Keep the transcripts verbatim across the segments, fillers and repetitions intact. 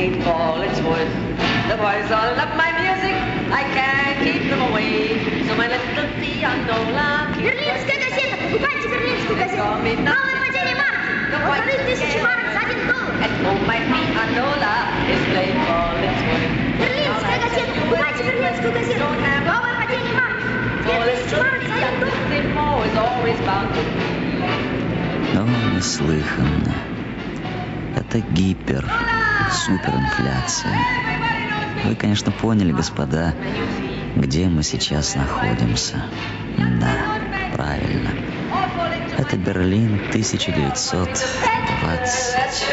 played for all it's worth. The boys all love my music, I can't keep them away. So my little pianola. Берлинская газета, покупайте берлинскую газету. Новое падение марки. Полторы тысячи марок за один доллар. At home my pianola is played for all it's worth. Берлинская газета, покупайте берлинскую газету. Новое падение марки. Две тысячи марок за один доллар. Но неслыханно. Это гипер, суперинфляция. Вы, конечно, поняли, господа, где мы сейчас находимся. Да, правильно. Это Берлин тысяча девятьсот двадцать.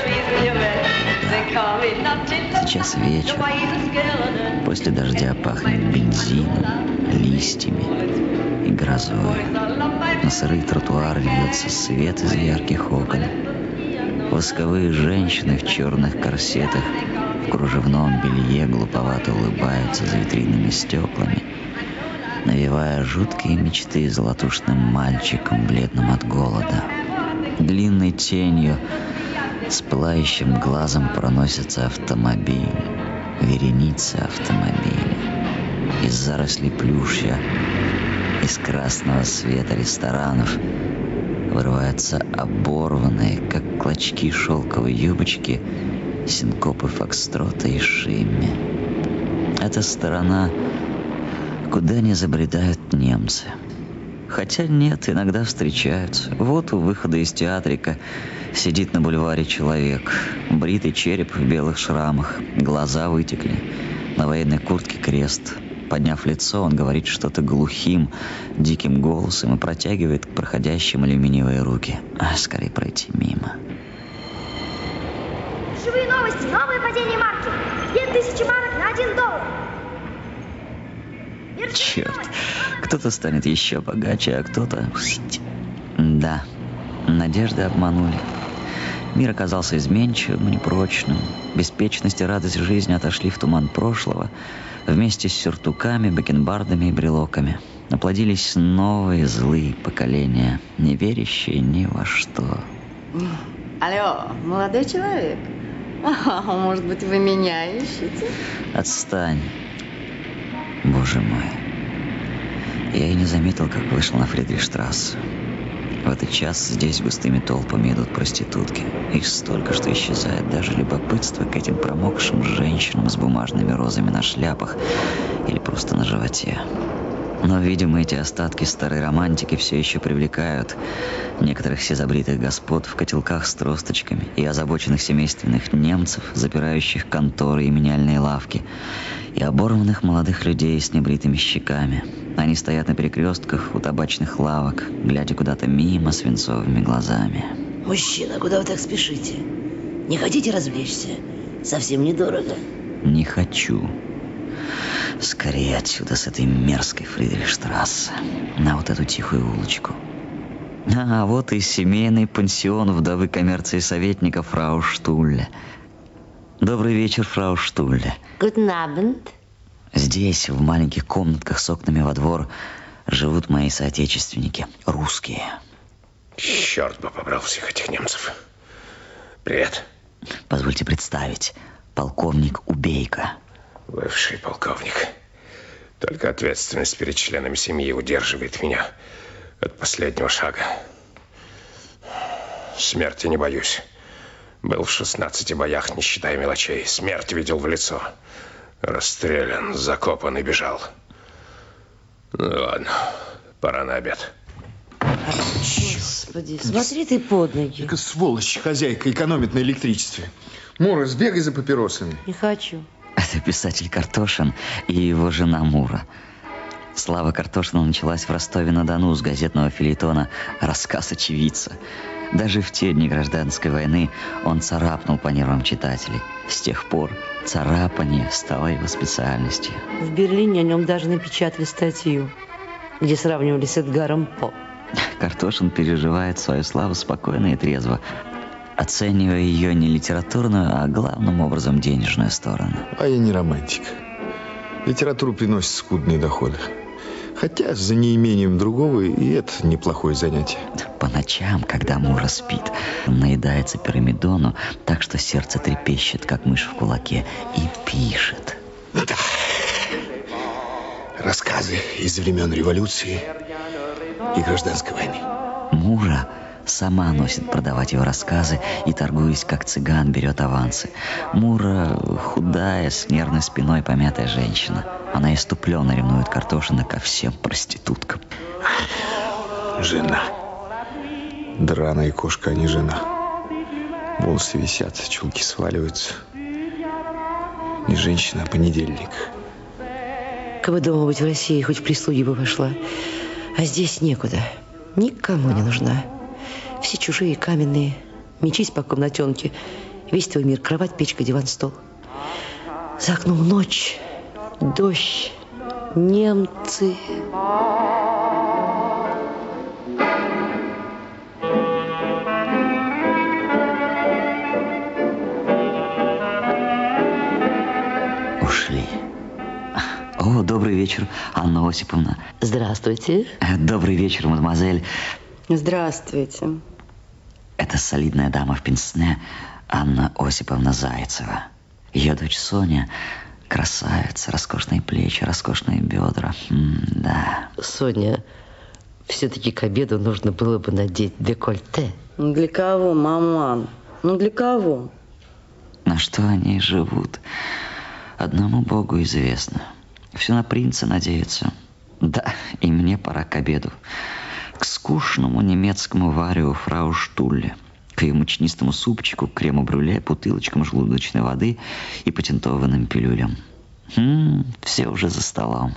Да. Сейчас вечер. После дождя пахнет бензином, листьями и грозой. На сырый тротуар льется свет из ярких окон. Восковые женщины в черных корсетах, в кружевном белье глуповато улыбаются за витринными стеклами, навевая жуткие мечты золотушным мальчиком, бледным от голода. Длинной тенью с пылающим глазом проносится автомобиль, вереница автомобилей. Из зарослей плюща, из красного света ресторанов вырываются оборванные, как клочки шелковой юбочки, синкопы фокстрота и шимми. Это сторона, куда не забредают немцы. Хотя нет, иногда встречаются. Вот у выхода из театрика сидит на бульваре человек. Бритый череп в белых шрамах, глаза вытекли, на военной куртке крест. Подняв лицо, он говорит что-то глухим, диким голосом и протягивает к проходящим алюминиевые руки. А, скорее пройти мимо. Живые новости, новое падение марки. Две тысячи марок на один доллар. Черт, кто-то станет еще богаче, а кто-то... Да, надежды обманули. Мир оказался изменчивым и непрочным. Беспечность и радость жизни отошли в туман прошлого. Вместе с сюртуками, бакенбардами и брелоками наплодились новые злые поколения, не верящие ни во что. Алло, молодой человек. А, может быть, вы меня ищете? Отстань. Боже мой. Я и не заметил, как вышел на Фридрихштрассу. В этот час здесь густыми толпами идут проститутки. Их столько, что исчезает даже любопытство к этим промокшим женщинам с бумажными розами на шляпах или просто на животе. Но, видимо, эти остатки старой романтики все еще привлекают некоторых сизобритых господ в котелках с тросточками и озабоченных семейственных немцев, запирающих конторы и меняльные лавки, и оборванных молодых людей с небритыми щеками. Они стоят на перекрестках у табачных лавок, глядя куда-то мимо свинцовыми глазами. Мужчина, куда вы так спешите? Не хотите развлечься? Совсем недорого. Не хочу. Скорее отсюда, с этой мерзкой Фридрихштрассе, на вот эту тихую улочку. А вот и семейный пансион вдовы коммерции советника фрау Штулле. Добрый вечер, фрау Штулле. Guten Abend. Здесь, в маленьких комнатках с окнами во двор, живут мои соотечественники, русские. Черт бы побрал всех этих немцев. Привет. Позвольте представить, полковник Убейко. Бывший полковник. Только ответственность перед членами семьи удерживает меня от последнего шага. Смерти не боюсь. Был в шестнадцати боях, не считая мелочей. Смерть видел в лицо. Расстрелян, закопан и бежал. Ну ладно, пора на обед. Господи, смотри ты под ноги. Только сволочь, хозяйка экономит на электричестве. Мура, сбегай за папиросами. Не хочу. Это писатель Картошин и его жена Мура. Слава Картошина началась в Ростове-на-Дону с газетного фельетона «Рассказ очевидца». Даже в те дни гражданской войны он царапнул по нервам читателей. С тех пор царапание стало его специальностью. В Берлине о нем даже напечатали статью, где сравнивали с Эдгаром По. Картошин переживает свою славу спокойно и трезво, оценивая ее не литературную, а главным образом денежную сторону. А я не романтик. Литература приносит скудные доходы. Хотя за неимением другого и это неплохое занятие. По ночам, когда Мура спит, он наедается пирамидону, так что сердце трепещет, как мышь в кулаке, и пишет. Да. Рассказы из времен революции и гражданской войны. Мура сама носит продавать его рассказы и, торгуясь как цыган, берет авансы. Мура худая, с нервной спиной помятая женщина. Она иступленно ревнует Картошина ко всем проституткам. Жена. Драная кошка, а не жена. Волосы висят, чулки сваливаются. Не женщина, а понедельник. Кабы дома быть в России, хоть в прислуги бы вошла. А здесь некуда. Никому не нужна. Все чужие, каменные. Мечись по комнатенке. Весь твой мир. Кровать, печка, диван, стол. За окном ночь, дождь, немцы. Ушли. О, добрый вечер, Анна Осиповна. Здравствуйте. Добрый вечер, мадемуазель. Здравствуйте. Это солидная дама в пенсне, Анна Осиповна Зайцева. Ее дочь Соня – красавица, роскошные плечи, роскошные бедра. М-да. Соня, все-таки к обеду нужно было бы надеть декольте. Ну для кого, маман? Ну для кого? На что они живут? Одному Богу известно. Все на принца надеются. Да, и мне пора к обеду. К скучному немецкому вареву фрау Штулле, к ее мучнистому супчику, крему-брюле, бутылочкам желудочной воды и патентованным пилюлям. М-м, все уже за столом.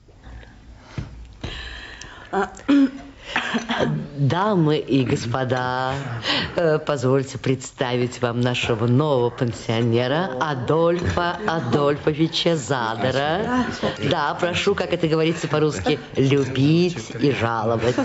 Дамы и господа, э, позвольте представить вам нашего нового пансионера Адольфа Адольфовича Задора. Да, прошу, как это говорится по-русски, любить и жаловать.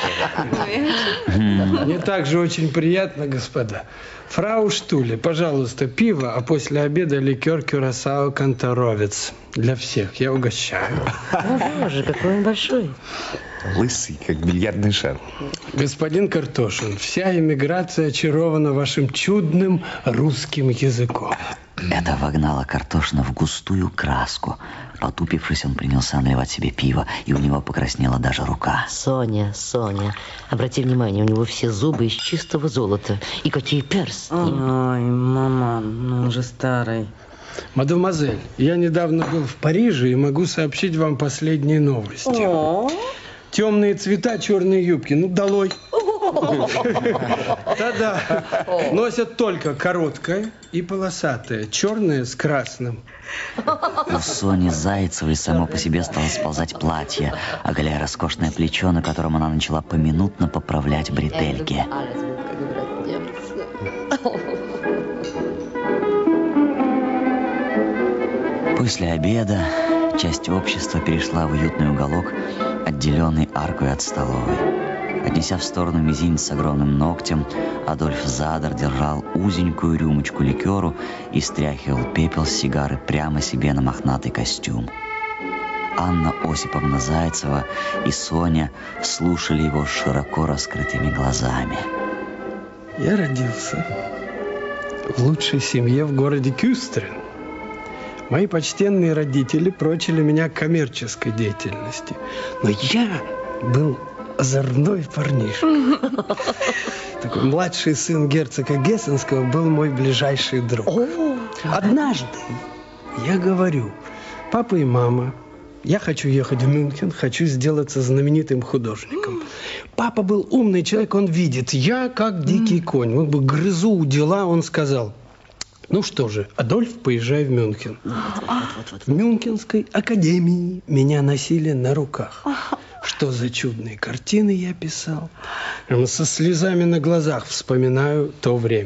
Мне также очень приятно, господа. Фрау Штуле, пожалуйста, пиво, а после обеда ликер Кюрасао Канторовец. Для всех. Я угощаю. О, боже, какой он большой. Лысый, как бильярдный шар. Господин Картошин, вся эмиграция очарована вашим чудным русским языком. Это вогнало Картошина в густую краску. Потупившись, он принялся наливать себе пиво, и у него покраснела даже рука. Соня, Соня, обрати внимание, у него все зубы из чистого золота. И какие перстни. Ой, маман, ну он же старый. Мадемуазель, я недавно был в Париже и могу сообщить вам последние новости. О. Темные цвета, черные юбки. Ну, долой. Да-да. Носят только короткое и полосатое. Черное с красным. У Сони Зайцевой само по себе стало сползать платье, оголяя роскошное плечо, на котором она начала поминутно поправлять бретельки. После обеда часть общества перешла в уютный уголок, отделенный аркой от столовой. Отнеся в сторону мизинец с огромным ногтем, Адольф Задор держал узенькую рюмочку ликеру и стряхивал пепел с сигары прямо себе на мохнатый костюм. Анна Осиповна Зайцева и Соня слушали его с широко раскрытыми глазами. Я родился в лучшей семье в городе Кюстрин. Мои почтенные родители прочили меня коммерческой деятельности. Но я был озорной парнишка. Такой младший сын герцога Гессенского был мой ближайший друг. Однажды я говорю: папа и мама, я хочу ехать в Мюнхен, хочу сделаться знаменитым художником. Папа был умный человек, он видит, я как дикий конь, вот бы грызу у дела, он сказал: ну что же, Адольф, поезжай в Мюнхен. В Мюнхенской академии меня носили на руках. Что за чудные картины я писал. Со слезами на глазах вспоминаю то время.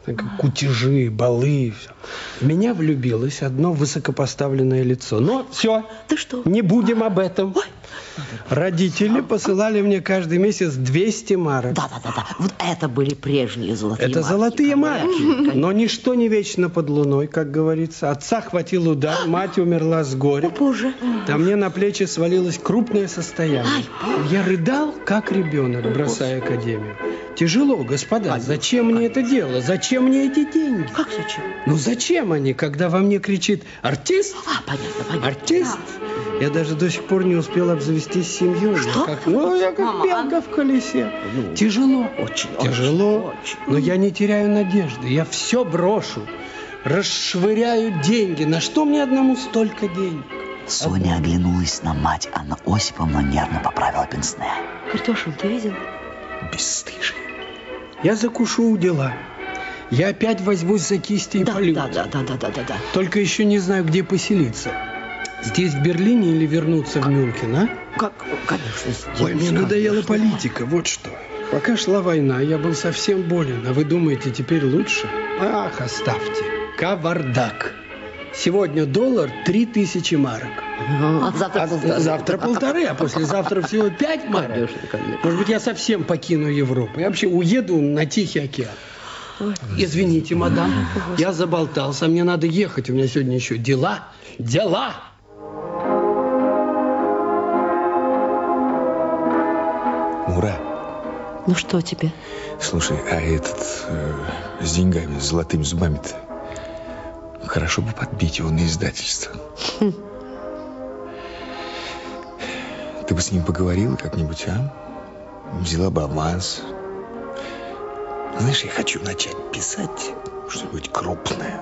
Кутежи, балы. Все. В меня влюбилось одно высокопоставленное лицо. Но все, Ты что? не будем об этом. Ой. Родители посылали мне каждый месяц двести марок. Да-да-да. Вот это были прежние золотые Это марки. золотые марки. Конечно. Но ничто не вечно под луной, как говорится. Отца хватил удар, мать умерла с горя. О, Боже. А мне на плечи свалилось крупное состояние. Ай, Я рыдал, как ребенок, бросая академию. Тяжело, господа. Зачем мне это дело? Зачем мне эти деньги? Как зачем? Ну зачем они, когда во мне кричит артист? А, понятно, понятно. Артист? Я даже до сих пор не успел обзавестись семьей. Что? Я как, ну, я как Мама, белка в колесе. Тяжело. Очень, Тяжело. очень, очень. Но я не теряю надежды. Я все брошу. Расшвыряю деньги. На что мне одному столько денег? Соня оглянулась на мать. Анна Осиповна нервно поправила пенсне. Картошин, ты видел? Бесстыжие. Я закушу у дела. Я опять возьмусь за кисти и Да, полю. да, да, да, да, да, да, да. Только еще не знаю, где поселиться. Здесь, в Берлине, или вернуться в Мюнхен, а? Как, конечно, здесь. Ой, мне надоела политика, вот что. Пока шла война, я был совсем болен. А вы думаете, теперь лучше? Ах, оставьте. Кавардак. Сегодня доллар три тысячи марок. А завтра А полторы. завтра полторы, а послезавтра всего пять марок. Конечно, конечно. Может быть, я совсем покину Европу. Я вообще уеду на Тихий океан. Извините, мадам, я заболтался. Мне надо ехать. У меня сегодня еще дела. Дела! Мура, Ну что тебе? слушай, а этот э, с деньгами, с золотыми зубами-то, хорошо бы подбить его на издательство. Хм. Ты бы с ним поговорила как-нибудь, а? Взяла бы аванс. Знаешь, я хочу начать писать что-нибудь крупное.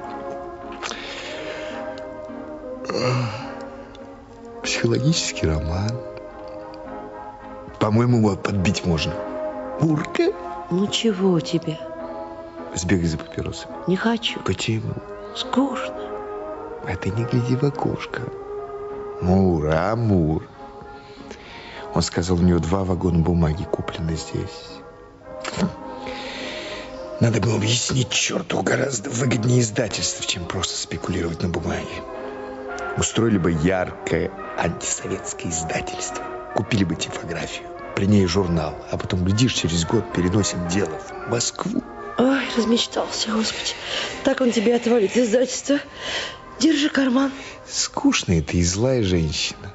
Психологический роман. По-моему, его подбить можно. Мурка, Ну чего тебе? сбегай за папиросами. Не хочу. Почему? Скучно. А ты не гляди в окошко. Мур, Амур. Он сказал, у него два вагона бумаги куплены здесь. Надо было объяснить черту гораздо выгоднее издательств, чем просто спекулировать на бумаге. Устроили бы яркое антисоветское издательство. Купили бы типографию, при ней журнал, а потом, глядишь, через год переносим дело в Москву. Ой, размечтался, Господи. Так он тебе отвалит издательство. Держи карман. Скучная ты и злая женщина.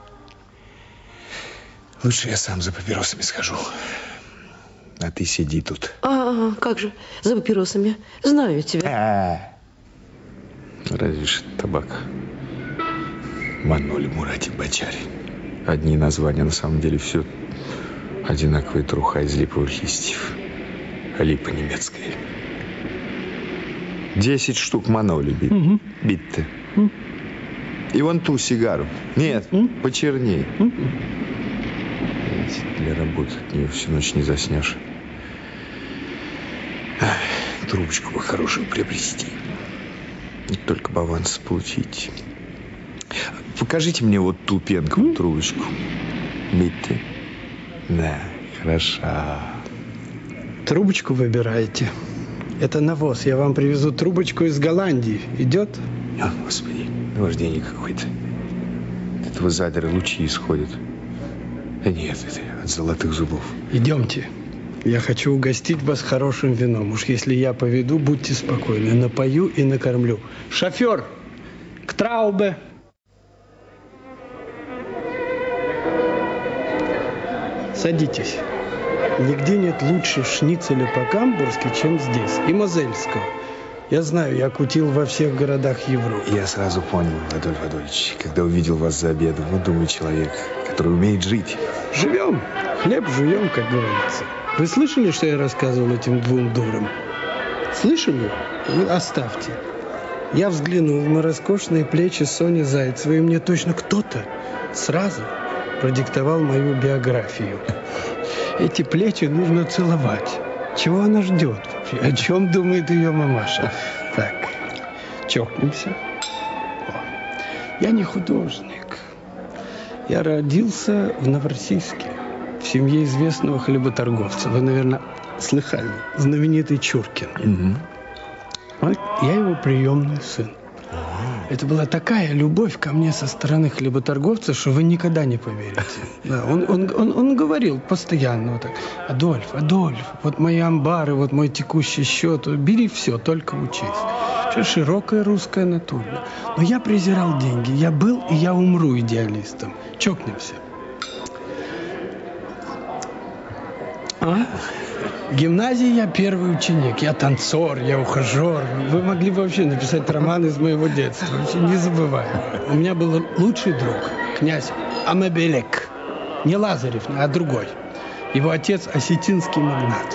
Лучше я сам за папиросами схожу. А ты сиди тут. А, как же, за папиросами. Знаю я тебя. А, разве ж табак. Манули, Мурати, Бачари. Одни названия, на самом деле все одинаковая труха из липовых листьев. Липа немецкая. Десять штук Маноли бит. Угу. Бит-то. И вон ту сигару. Нет, почерней. Для работы от нее всю ночь не заснешь. Ах, трубочку бы хорошую приобрести. И только бы аванс получить. Покажите мне вот ту пенковую трубочку. Битте. Да, хороша. Трубочку выбираете. Это навоз. Я вам привезу трубочку из Голландии. Идет? О, Господи, наваждение какое-то. От этого задера лучи исходят. Да нет, это от золотых зубов. Идемте. Я хочу угостить вас хорошим вином. Уж если я поведу, будьте спокойны. Напою и накормлю. Шофер, к Траубе. Садитесь. Нигде нет лучше шницеля по-гамбургски, чем здесь. И мозельского. Я знаю, я кутил во всех городах Европы. Я сразу понял, Адольф Адольфович, когда увидел вас за обедом. Вот, думаю, человек, который умеет жить. Живем, хлеб жуем, как говорится. Вы слышали, что я рассказывал этим двум дурам? Слышали? Ну, оставьте. Я взглянул на роскошные плечи Сони Зайцевой, и мне точно кто-то сразу продиктовал мою биографию. Эти плечи нужно целовать. Чего она ждет? О чем думает ее мамаша? Так, чокнемся. О. Я не художник. Я родился в Новороссийске, в семье известного хлеботорговца. Вы, наверное, слыхали. Знаменитый Чуркин. Угу. Я его приемный сын. Это была такая любовь ко мне со стороны хлеботорговца, что вы никогда не поверите. Да, он, он, он, он говорил постоянно вот так: Адольф, Адольф, вот мои амбары, вот мой текущий счет, бери все, только учись. Все широкая русская натура. Но я презирал деньги. Я был и я умру идеалистом. Чокнемся. А? В гимназии я первый ученик, я танцор, я ухажер. Вы могли бы вообще написать роман из моего детства. Вообще не забываю. У меня был лучший друг, князь Амебелек. Не Лазарев, а другой. Его отец осетинский магнат.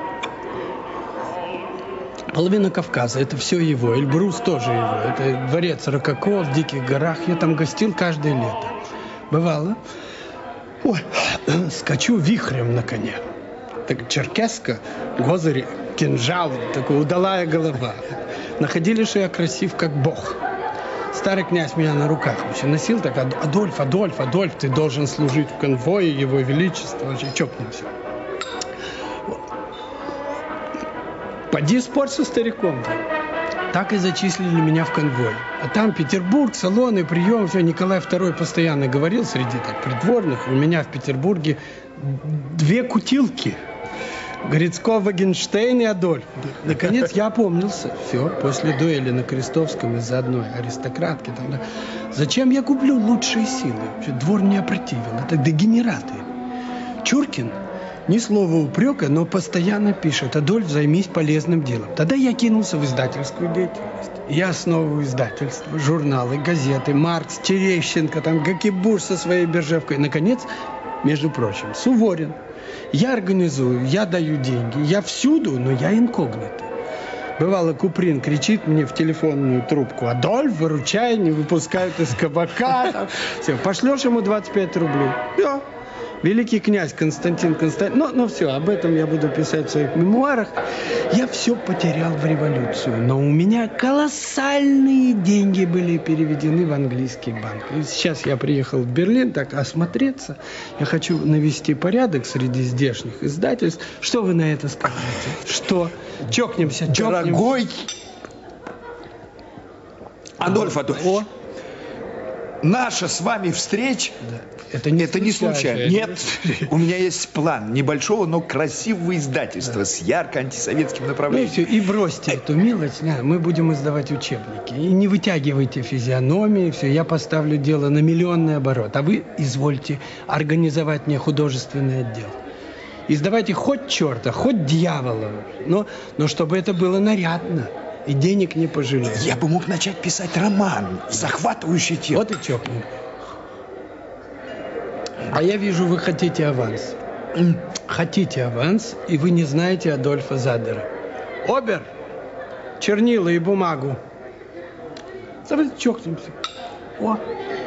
Половина Кавказа, это все его. Эльбрус тоже его. Это дворец Рококо в Диких горах. Я там гостил каждое лето. Бывало. Ой, скачу вихрем на коне. Так, черкеска, гозырь, кинжал, такая удалая голова. Находили, что я красив, как бог. Старый князь меня на руках вообще носил, так: Адольф, Адольф, Адольф, ты должен служить в конвое его величества. Вообще чокнемся. Поди спорь со стариком-то. Так и зачислили меня в конвой. А там Петербург, салоны, прием, все. Николай второй постоянно говорил среди так придворных: у меня в Петербурге две кутилки. Грицко, Вагенштейн и Адольф. Наконец я опомнился. Все, после дуэли на Крестовском из-за одной аристократки. Там, да. Зачем я куплю лучшие силы? Вообще, двор меня противил. Это дегенераты. Чуркин ни слова упрека, но постоянно пишет: Адольф, займись полезным делом. Тогда я кинулся в издательскую деятельность. Я основываю издательство, журналы, газеты, Маркс, Терещенко, там Гакебуш со своей Бержевкой. Наконец, между прочим, Суворин. Я организую, я даю деньги, я всюду, но я инкогнито. Бывало, Куприн кричит мне в телефонную трубку: Адольф, выручай, не выпускают из кабака. Там. Все, пошлешь ему двадцать пять рублей. Да. Великий князь Константин Константин. Но, но все, об этом я буду писать в своих мемуарах. Я все потерял в революцию, но у меня колоссальные деньги были переведены в английский банк. И сейчас я приехал в Берлин так осмотреться. Я хочу навести порядок среди здешних издательств. Что вы на это скажете? Что? Чокнемся, чокнемся. Дорогой Адольф Адольфович, О. наша с вами встреча, да. Это не, это не случайно. Нет, у меня есть план небольшого, но красивого издательства, да, с ярко антисоветским направлением. Ну и все, и бросьте эту мелочь, да, мы будем издавать учебники. И не вытягивайте физиономии, все, я поставлю дело на миллионный оборот, а вы извольте организовать мне художественный отдел. Издавайте хоть черта, хоть дьявола, но, но чтобы это было нарядно. И денег не пожалею. Я бы мог начать писать роман, захватывающий тему. Вот и чокнем. А я вижу, вы хотите аванс. Хотите аванс, и вы не знаете Адольфа Задера. Обер, чернила и бумагу. Давайте чокнемся. О.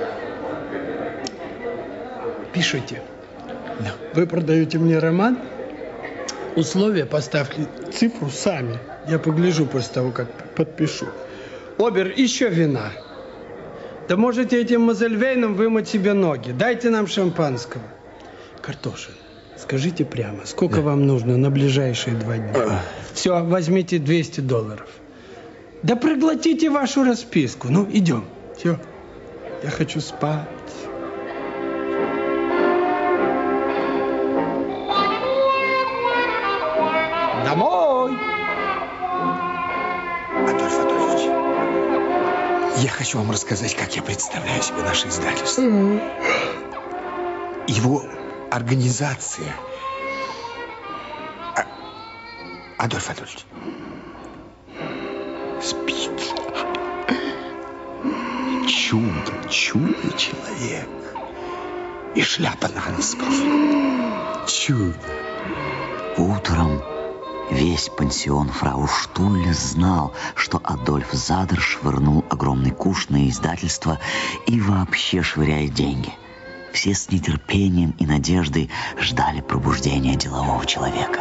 Пишите. Да. Вы продаете мне роман. Условия поставьте цифру сами. Я погляжу после того, как подпишу. Обер, еще вина. Да можете этим Мозельвейном вымыть себе ноги. Дайте нам шампанского. Картошин, скажите прямо, сколько да. вам нужно на ближайшие два дня? Все, возьмите двести долларов. Да проглотите вашу расписку. Ну, идем. Все. Я хочу спать. Домой! Адольф Адольфович, я хочу вам рассказать, как я представляю себе наше издательство. Mm-hmm. Его организация. А... Адольф Адольфович. Спит. Чудо, чудо человек. И шляпа на нос. Чудо. Утром весь пансион фрау Штулле знал, что Адольф Задер швырнул огромный куш на издательство и вообще швыряет деньги. Все с нетерпением и надеждой ждали пробуждения делового человека.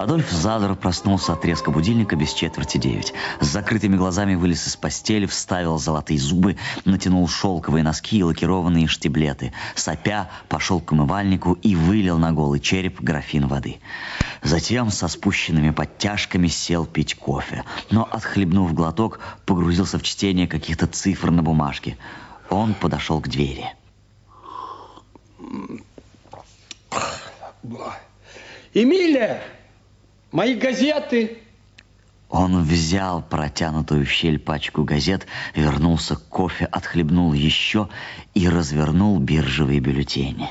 Адольф Задор проснулся от треска будильника без четверти девять. С закрытыми глазами вылез из постели, вставил золотые зубы, натянул шелковые носки и лакированные штиблеты. Сопя, пошел к умывальнику и вылил на голый череп графин воды. Затем со спущенными подтяжками сел пить кофе. Но, отхлебнув глоток, погрузился в чтение каких-то цифр на бумажке. Он подошел к двери. Эмилия! Мои газеты! Он взял протянутую в щель пачку газет, вернулся к кофе, отхлебнул еще и развернул биржевые бюллетени.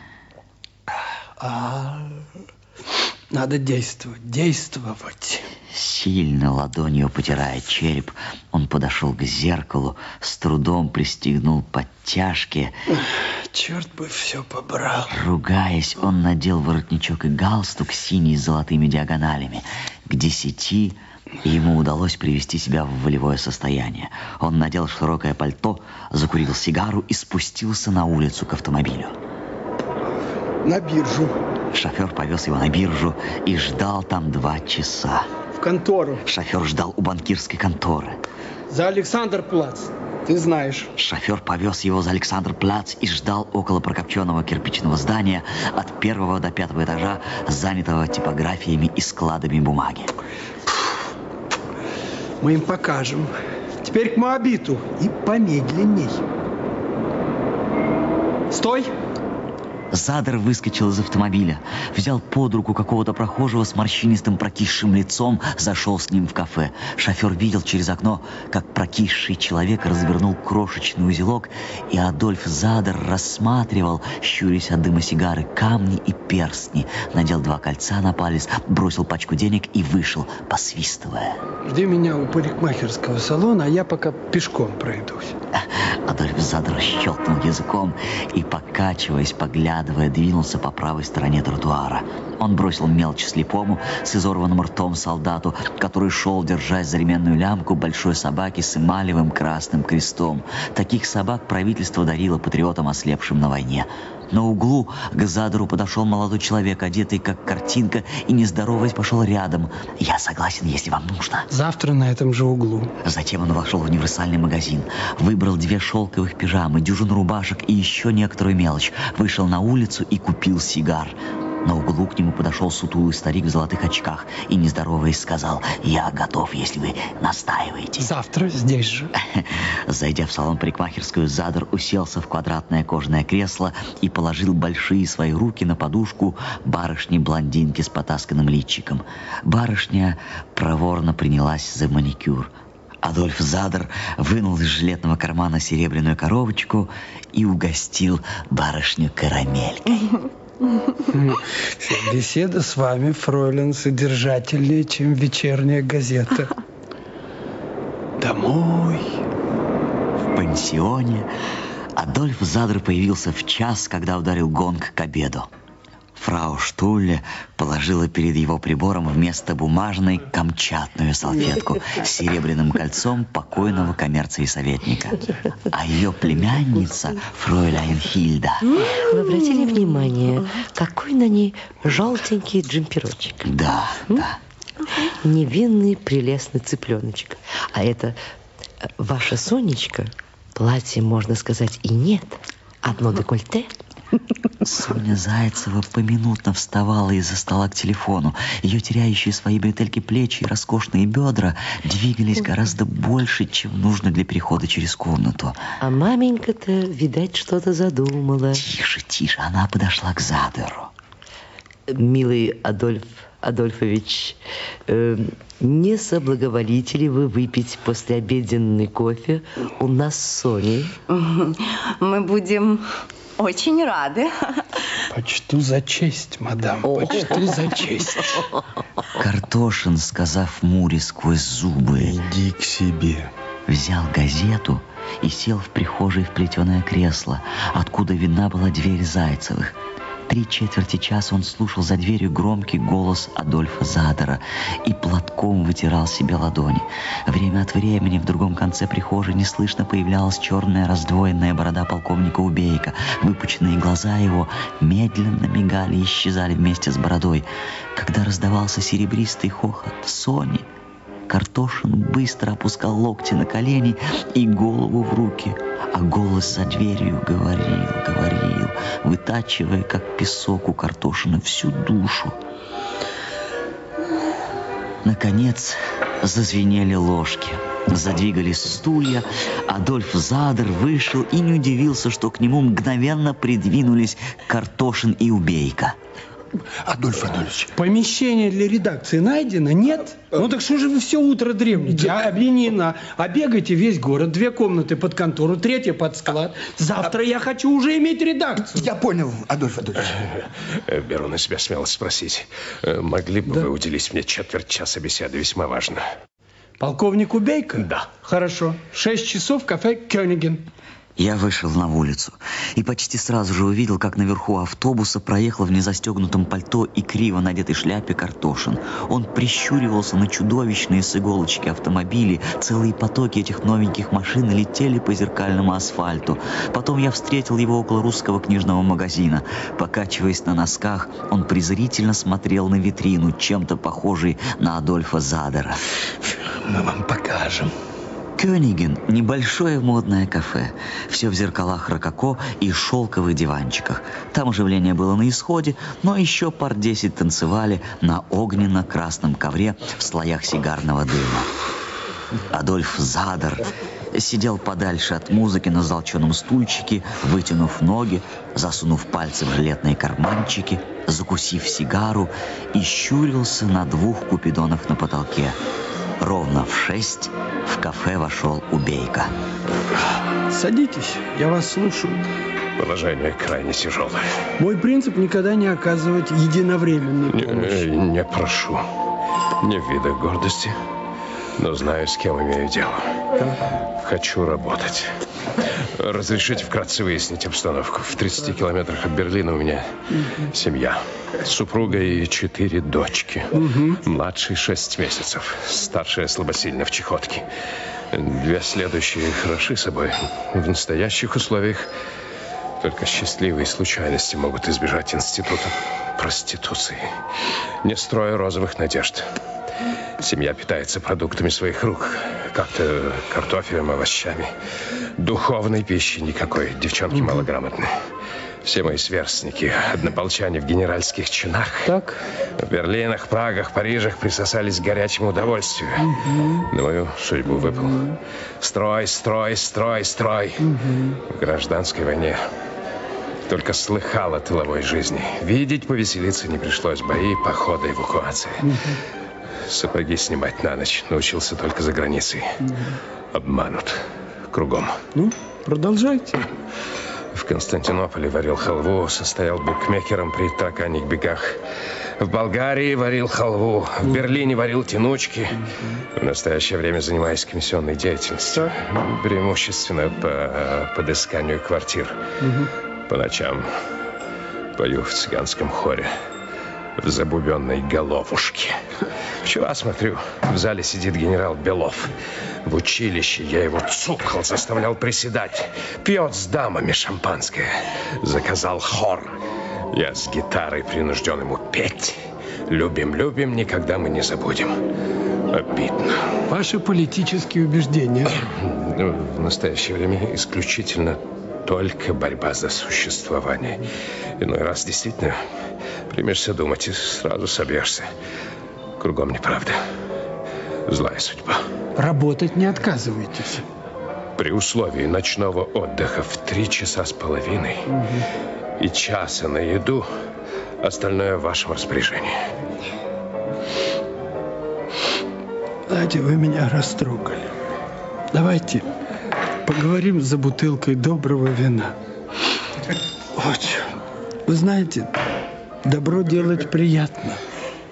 А, надо действовать, действовать. Сильно ладонью потирая череп, он подошел к зеркалу, с трудом пристегнул подтяжки. Черт бы все побрал. Ругаясь, он надел воротничок и галстук синий с золотыми диагоналями. К десяти ему удалось привести себя в волевое состояние. Он надел широкое пальто, закурил сигару и спустился на улицу к автомобилю. На биржу. Шофер повез его на биржу и ждал там два часа. В контору. Шофер ждал у банкирской конторы. За Александр-плац. Ты знаешь. Шофер повез его за Александр-плац и ждал около прокопченного кирпичного здания от первого до пятого этажа, занятого типографиями и складами бумаги. Мы им покажем. Теперь к Моабиту. И помедленней. Стой! Задор выскочил из автомобиля, взял под руку какого-то прохожего с морщинистым прокисшим лицом, зашел с ним в кафе. Шофер видел через окно, как прокисший человек развернул крошечный узелок, и Адольф Задор рассматривал, щурясь от дыма сигары, камни и перстни, надел два кольца на палец, бросил пачку денег и вышел, посвистывая. Жди меня у парикмахерского салона, а я пока пешком пройдусь. Адольф Задор щелкнул языком и, покачиваясь, поглядывая, двинулся по правой стороне тротуара. Он бросил мелочь слепому с изорванным ртом солдату, который шел, держась за ременную лямку большой собаки с эмалевым красным крестом. Таких собак правительство дарило патриотам, ослепшим на войне. На углу к Задору подошел молодой человек, одетый как картинка, и, не здороваясь, пошел рядом. «Я согласен, если вам нужно». Завтра на этом же углу. Затем он вошел в универсальный магазин, выбрал две шелковых пижамы, дюжину рубашек и еще некоторую мелочь, вышел на улицу и купил сигар. На углу к нему подошел сутулый старик в золотых очках и, не здороваясь, сказал: «Я готов, если вы настаиваете». Завтра здесь же. Зайдя в салон парикмахерскую, Задор уселся в квадратное кожаное кресло и положил большие свои руки на подушку барышни-блондинки с потасканным личиком. Барышня проворно принялась за маникюр. Адольф Задор вынул из жилетного кармана серебряную коробочку и угостил барышню карамелькой. Беседа с вами, фройлен, содержательнее, чем вечерняя газета. Домой. В пансионе Адольф Задор появился в час, когда ударил гонг к обеду. Фрау Штулле положила перед его прибором вместо бумажной камчатную салфетку с серебряным кольцом покойного коммерции-советника. А ее племянница, фройляйн Хильда... Вы обратили внимание, какой на ней желтенький джемперочек? Да, да. Невинный, прелестный цыпленочек. А это ваша Сонечка, платье, можно сказать, и нет. Одно декольте. Соня Зайцева поминутно вставала из-за стола к телефону. Ее теряющие свои бретельки плечи и роскошные бедра двигались гораздо больше, чем нужно для перехода через комнату. А маменька-то, видать, что-то задумала. Тише, тише, она подошла к Задору. Милый Адольф Адольфович, э, не соблаговолите ли вы выпить послеобеденный кофе у нас с Соней? Мы будем очень рады. Почту за честь, мадам, почту за честь. Картошин, сказав Муре сквозь зубы: «Иди к себе», взял газету и сел в прихожей в плетеное кресло, откуда видна была дверь Зайцевых. Три четверти часа он слушал за дверью громкий голос Адольфа Задера и платком вытирал себе ладони. Время от времени в другом конце прихожей неслышно появлялась черная раздвоенная борода полковника Убейка. Выпученные глаза его медленно мигали и исчезали вместе с бородой. Когда раздавался серебристый хохот Сони, Картошин быстро опускал локти на колени и голову в руки, а голос за дверью говорил, говорил, вытачивая, как песок у Картошина, всю душу. Наконец зазвенели ложки, задвигались стулья. Адольф Задер вышел и не удивился, что к нему мгновенно придвинулись Картошин и Убейка. Адольф Адольфович. Помещение для редакции найдено? Нет? Ну так что же вы все утро дремлете? А объединено. А бегаете весь город. Две комнаты под контору, третья под склад. Завтра я хочу уже иметь редакцию. Я понял, Адольф Адольфович. Беру на себя смелость спросить. Могли бы Да. вы уделить мне четверть часа беседы? Весьма важно. Полковник Убейка? Да. Хорошо. Шесть часов в кафе «Кёниген». Я вышел на улицу и почти сразу же увидел, как наверху автобуса проехал в незастегнутом пальто и криво надетой шляпе Картошин. Он прищуривался на чудовищные с иголочки автомобили. Целые потоки этих новеньких машин летели по зеркальному асфальту. Потом я встретил его около русского книжного магазина. Покачиваясь на носках, он презрительно смотрел на витрину, чем-то похожий на Адольфа Задера. Мы вам покажем. Кёниген – небольшое модное кафе. Все в зеркалах рококо и шелковых диванчиках. Там оживление было на исходе, но еще пар десять танцевали на огненно-красном ковре в слоях сигарного дыма. Адольф Задер сидел подальше от музыки на золченом стульчике, вытянув ноги, засунув пальцы в жилетные карманчики, закусив сигару и щурился на двух купидонах на потолке. Ровно в шесть в кафе вошел Убейка. Садитесь, я вас слушаю. Положение крайне тяжелое. Мой принцип никогда не оказывать единовременной Не, помощи. не прошу. Не в видах гордости, но знаю, с кем имею дело. Хочу работать. Разрешите вкратце выяснить обстановку. В тридцати километрах от Берлина у меня семья. Супруга и четыре дочки. Младший шесть месяцев. Старшая слабосильна в чехотке. Две следующие хороши собой. В настоящих условиях только счастливые случайности могут избежать института проституции. Не строю розовых надежд. Семья питается продуктами своих рук. Как-то картофелем, овощами. Духовной пищи никакой. Девчонки малограмотные. Все мои сверстники, однополчане в генеральских чинах. Так. В Берлинах, Прагах, Парижах присосались к горячему удовольствию. На мою судьбу выпал. Строй, строй, строй, строй. В гражданской войне только слыхал о тыловой жизни. Видеть, повеселиться не пришлось. Бои, походы, эвакуации. Сапоги снимать на ночь научился только за границей. Обманут. Кругом. Ну, продолжайте. В Константинополе варил халву, состоял букмекером при тараканьих бегах. В Болгарии варил халву, в Берлине варил тянучки. В настоящее время занимаюсь комиссионной деятельностью. Преимущественно по подысканию квартир. По ночам пою в цыганском хоре. В забубенной головушке. Вчера смотрю, в зале сидит генерал Белов. В училище я его цукал, заставлял приседать. Пьет с дамами шампанское. Заказал хор. Я с гитарой принужден ему петь. Любим, любим, никогда мы не забудем. Обидно. Ваши политические убеждения. В настоящее время исключительно только борьба за существование. Иной раз действительно примешься думать и сразу собьешься. Кругом неправда. Злая судьба. Работать не отказывайтесь. При условии ночного отдыха в три часа с половиной и часа на еду, остальное в вашем распоряжении. Знаете, вы меня растрогали. Давайте поговорим за бутылкой доброго вина. Вот. Вы знаете, добро делать приятно.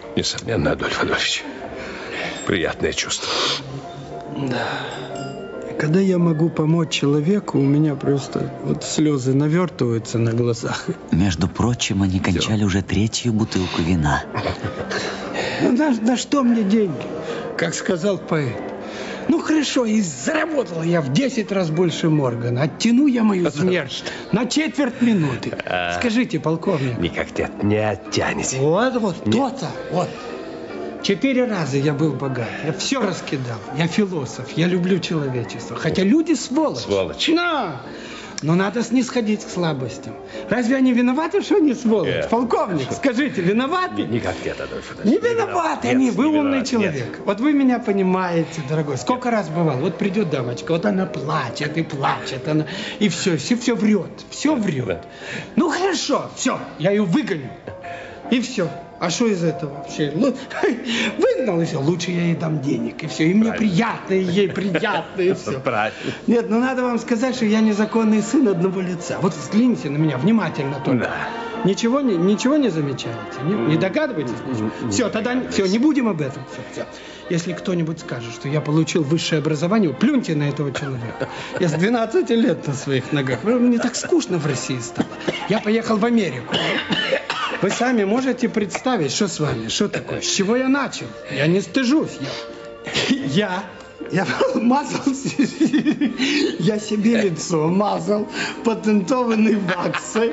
Несомненно, Адольф Адольфович. Приятное чувство. Да. когда я могу помочь человеку, у меня просто вот слезы навертываются на глазах. Между прочим, они кончали Все. уже третью бутылку вина. Ну, на, на что мне деньги? Как сказал поэт. Ну, хорошо, и заработал я в десять раз больше Моргана. Оттяну я мою смерть на четверть минуты. Скажите, полковник. Никак нет, не оттянете. Вот, вот, то-то, вот. Четыре раза я был богат. Я все раскидал. Я философ. Я люблю человечество. Хотя люди сволочь. Сволочь. Но, но надо снисходить к слабостям. Разве они виноваты, что они сволочь? Нет. Полковник, скажите, виноваты? Никак нет, Адольф. Не виноваты они. Нет, вы не умный виноват, человек. Нет. Вот вы меня понимаете, дорогой. Сколько нет. раз бывало? Вот придет дамочка, вот она плачет и плачет. Она... И все, все, все врет. Все врет. Да. Ну хорошо, все, я ее выгоню. И все. А что из этого вообще? Ну, выгнал и все. Лучше я ей дам денег, и все. И мне приятно, и ей приятно, и все. Правильно. Нет, ну надо вам сказать, что я незаконный сын одного лица. Вот взгляните на меня внимательно только. Да. Ничего не, ничего не замечаете? Не, не догадываетесь? Все, тогда все, не будем об этом. Все, все. Если кто-нибудь скажет, что я получил высшее образование, плюньте на этого человека. Я с двенадцати лет на своих ногах. Мне так скучно в России стало. Я поехал в Америку. Вы сами можете представить, что с вами, что такое, с чего я начал? Я не стыжусь. Я, я, я мазал, я себе лицо мазал патентованной ваксой.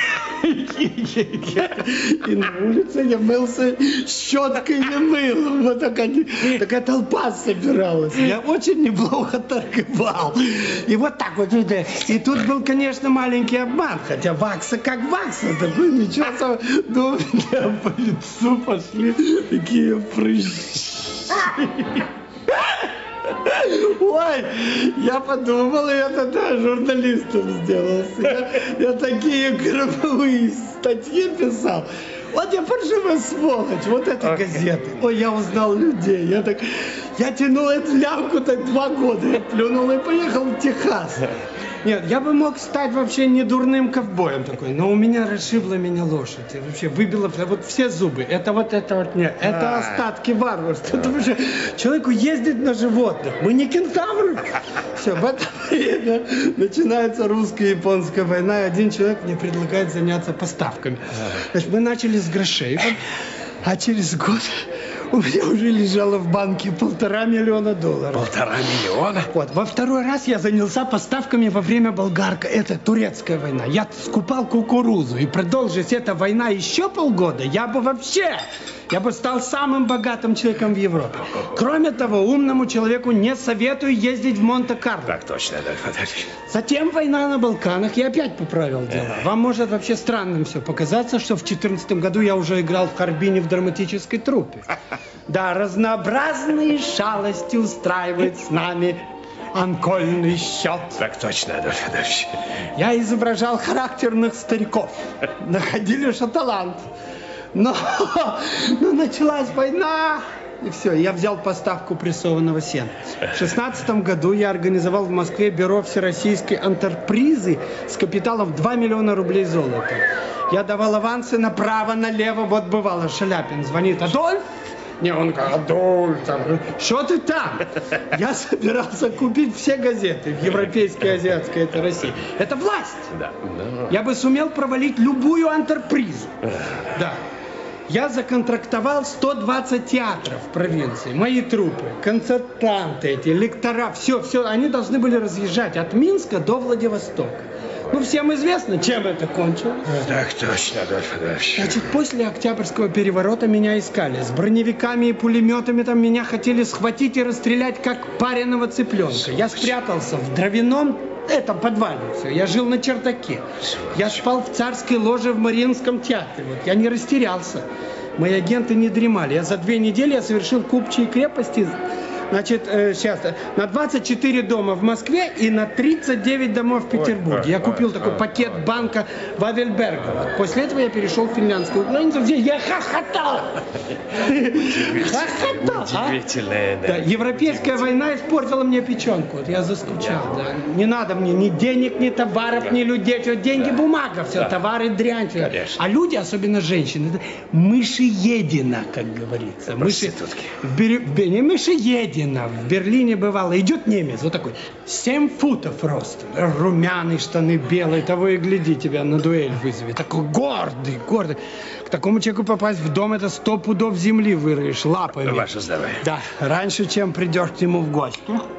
И на улице я мылся щеткой и мылом. Вот такая, такая толпа собиралась. Я очень неплохо торговал. И вот так вот. И тут был, конечно, маленький обман. Хотя вакса как вакса. Такой ничего особого. Но у меня по лицу пошли такие прыщи. Ой, я подумал, и это да, журналистом сделался. Я, я такие гробовые статьи писал. Вот я паршивая сволочь, вот эти okay. газеты. Ой, я узнал людей. Я так, я тянул эту лямку так два года. Я плюнул и поехал в Техас. Нет, я бы мог стать вообще не дурным ковбоем такой, но у меня расшибла меня лошадь. И вообще выбила вот все зубы. Это вот это вот нет. Это остатки варварства. Это вообще человеку ездить на животных. Мы не кентавры. Все, в это время начинается русско-японская война, и один человек мне предлагает заняться поставками. Значит, мы начали с грошей, а через год у меня уже лежало в банке полтора миллиона долларов. Полтора миллиона? Вот. Во второй раз я занялся поставками во время болгарка. Это турецкая война. Я скупал кукурузу. И продолжись эта война еще полгода, я бы вообще... Я бы стал самым богатым человеком в Европе. Кроме того, умному человеку не советую ездить в Монте-Карло. Так точно, Адольф Адольфович. Затем война на Балканах, я опять поправил дела. Вам может вообще странным все показаться, что в четырнадцатом году я уже играл в Харбине в драматической труппе. Да, разнообразные шалости устраивает с нами анкольный счет. Так точно, Адольф Адольфович. Я изображал характерных стариков. Находили что талант. Но, но началась война, и все, я взял поставку прессованного сена. В шестнадцатом году я организовал в Москве бюро всероссийской антрепризы с капиталом два миллиона рублей золота. Я давал авансы направо-налево, вот бывало, Шаляпин звонит: Адольф? Не, он говорит: Адольф, что ты там? Я собирался купить все газеты в европейской, азиатской, это России. Это власть. Да. Я бы сумел провалить любую антрепризу. Да. Я законтрактовал сто двадцать театров в провинции. Мои труппы, концертанты эти, лектора, все, все, они должны были разъезжать от Минска до Владивостока. Ну, всем известно, чем это кончилось. Так точно, Адольф Адольфович. Значит, после Октябрьского переворота меня искали. С броневиками и пулеметами там меня хотели схватить и расстрелять, как пареного цыпленка. Я спрятался в дровяном этом подвале. Все. Я жил на чердаке. Я спал в царской ложе в Мариинском театре. Вот. Я не растерялся. Мои агенты не дремали. Я за две недели я совершил купчие крепости. Значит, э, сейчас, на двадцать четыре дома в Москве и на тридцать девять домов в Петербурге. Ой, я купил ой, такой ой, пакет ой. банка Вавельберга. Вот. После этого я перешел в финляндскую границу, где я хохотал. Хохотал. Удивительная, да. Европейская война испортила мне печенку. Вот я заскучал. Да. Не надо мне ни денег, ни товаров, ни людей. Все, деньги, да. бумага, все, да. товары, дрянь. Все. А люди, особенно женщины, это мышеедина, как говорится. Мыши... Не мышеедина. Пушкина в Берлине бывало. Идет немец, вот такой, семь футов ростом, румяный, штаны белые, того и гляди, тебя на дуэль вызовет. Такой гордый, гордый. К такому человеку попасть в дом, это сто пудов земли выроешь лапами. Ваше здоровье. Да, раньше, чем придешь к нему в гости.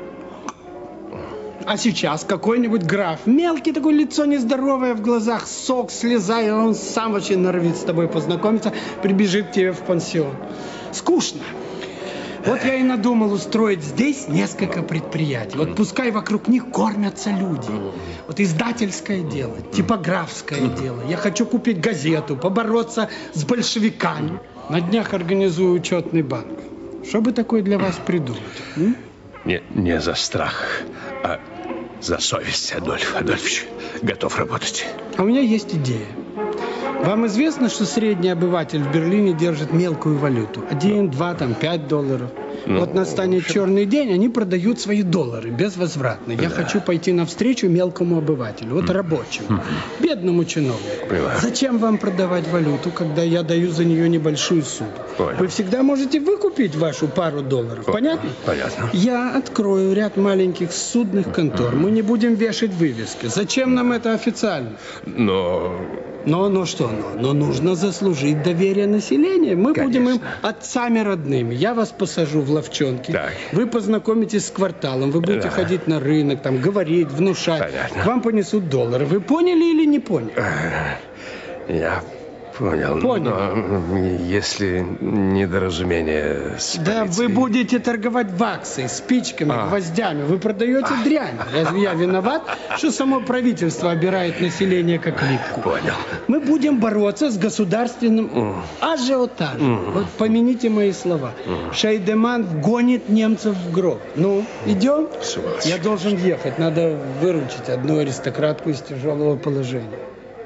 А сейчас какой-нибудь граф, мелкий такой, лицо нездоровое, в глазах сок, слеза, и он сам очень норовит с тобой познакомиться, прибежит к тебе в пансион. Скучно. Вот я и надумал устроить здесь несколько предприятий. Вот пускай вокруг них кормятся люди. Вот издательское дело, типографское дело. Я хочу купить газету, побороться с большевиками. На днях организую учетный банк. Что бы такое для вас придумать? М? Не, не за страх, а за совесть, Адольф Адольфович. Готов работать. А у меня есть идея. Вам известно, что средний обыватель в Берлине держит мелкую валюту? Один, два, там, пять долларов. Ну, вот настанет черный день, они продают свои доллары безвозвратно. Я да. хочу пойти навстречу мелкому обывателю, вот рабочему, бедному чиновнику. Понимаю. Зачем вам продавать валюту, когда я даю за нее небольшую сумму? Понял. Вы всегда можете выкупить вашу пару долларов. Понял. Понятно? Понятно. Я открою ряд маленьких судных контор. Мы не будем вешать вывески. Зачем нам это официально? Но... Но, но что, но, но нужно заслужить доверие населения. Мы Конечно. будем им отцами родными. Я вас посажу в ловчонки. Так. Вы познакомитесь с кварталом. Вы будете да. ходить на рынок, там, говорить, внушать. Понятно. К вам понесут доллары. Вы поняли или не поняли? Я понял. Понял. Но если недоразумение с Да полицией... вы будете торговать ваксой, спичками, А. гвоздями. Вы продаете А. дрянь. Разве я виноват, что само правительство обирает население как липку? Понял. Мы будем бороться с государственным Mm. ажиотажем. Mm. Вот помяните мои слова. Mm. Шейдеман гонит немцев в гроб. Ну, идем? Сволочь. Я должен ехать. Надо выручить одну аристократку из тяжелого положения.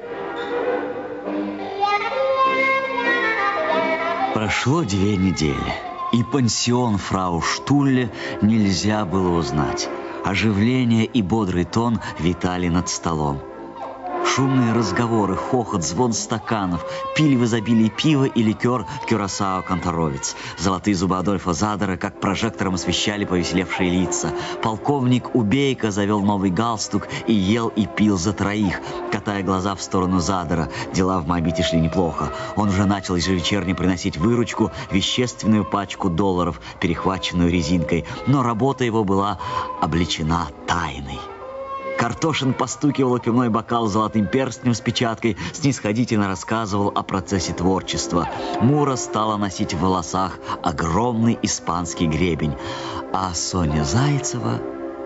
Прошло две недели, и пансион фрау Штулле нельзя было узнать. Оживление и бодрый тон витали над столом. Шумные разговоры, хохот, звон стаканов, пили в изобилии пиво и ликер Кюрасао Канторовец. Золотые зубы Адольфа Задера как прожектором освещали повеселевшие лица. Полковник Убейко завел новый галстук и ел и пил за троих, катая глаза в сторону Задера. Дела в Моабите шли неплохо. Он уже начал ежевечерне приносить выручку, вещественную пачку долларов, перехваченную резинкой. Но работа его была облечена тайной. Картошин постукивал о пивной бокал золотым перстнем с печаткой, снисходительно рассказывал о процессе творчества. Мура стала носить в волосах огромный испанский гребень, а Соня Зайцева...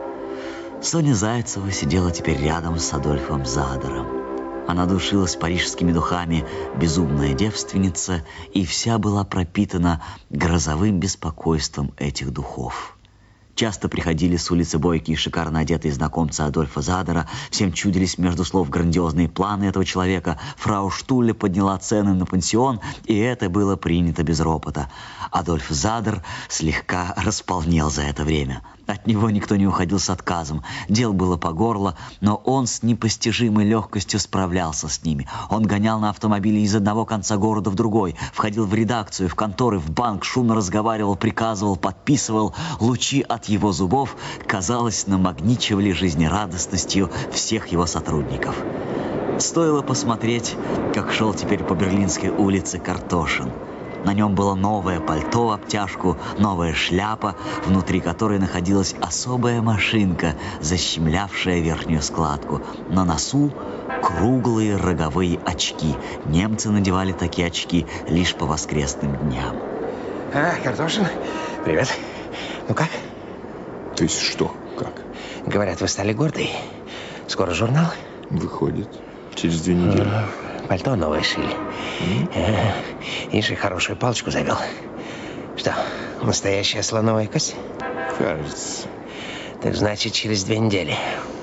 Соня Зайцева сидела теперь рядом с Адольфом Задером. Она душилась парижскими духами «Безумная девственница» и вся была пропитана грозовым беспокойством этих духов. Часто приходили с улицы бойкие, шикарно одетые знакомцы Адольфа Задера. Всем чудились между слов грандиозные планы этого человека. Фрау Штулле подняла цены на пансион, и это было принято без ропота. Адольф Задер слегка располнел за это время. От него никто не уходил с отказом. Дел было по горло, но он с непостижимой легкостью справлялся с ними. Он гонял на автомобиле из одного конца города в другой, входил в редакцию, в конторы, в банк, шумно разговаривал, приказывал, подписывал. Лучи от его зубов, казалось, намагничивали жизнерадостностью всех его сотрудников. Стоило посмотреть, как шел теперь по Берлинской улице Картошин. На нем было новое пальто в обтяжку, новая шляпа, внутри которой находилась особая машинка, защемлявшая верхнюю складку. На носу круглые роговые очки. Немцы надевали такие очки лишь по воскресным дням. А, Картошин, привет. Ну как? То есть что? Как? Говорят, вы стали гордой. Скоро журнал? Выходит. Через две недели. Пальто новое шили. Mm-hmm. Ишь, и хорошую палочку завел. Что, настоящая слоновая кость? Кажется. Так значит, через две недели.